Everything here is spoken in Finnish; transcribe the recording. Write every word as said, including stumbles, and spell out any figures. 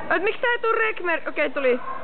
Et miksi tää ei tuu Rekmer... Okei, tuli.